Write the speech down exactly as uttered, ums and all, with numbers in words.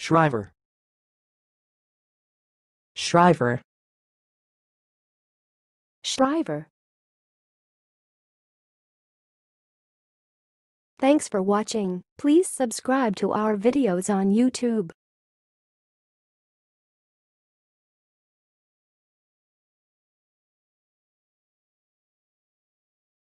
shriver, shriver, shriver. Thanks for watching. Please subscribe to our videos on YouTube.